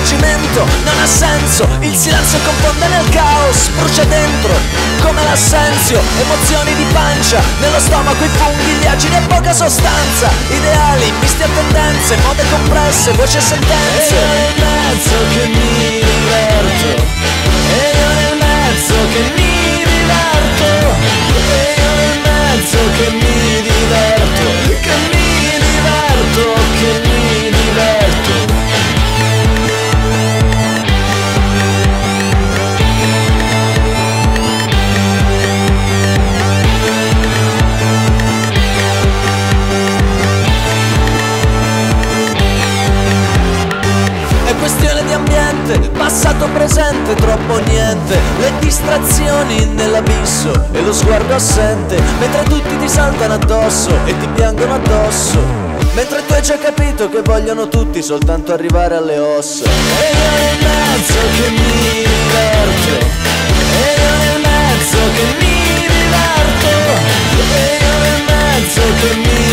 sconvolgimento non ha senso, il silenzio confonde nel caos, brucia dentro come l'assenzio, emozioni di pancia, nello stomaco i funghi, gli acidi e poca sostanza, ideali, misti a tendenze, mode compresse, voci e sentenze. E io nel mezzo che mi diverto, e io nel mezzo che mi diverto, e io nel mezzo che mi diverto, che mi diverto, che mi diverto. È questione di ambiente, passato, presente, troppo niente, le distrazioni nell'abisso e lo sguardo assente, mentre tutti ti saltano addosso e ti piangono addosso, mentre tu hai già capito che vogliono tutti soltanto arrivare alle ossa. E io nel mezzo che mi diverto, e io nel mezzo che mi diverto, e io nel mezzo che mi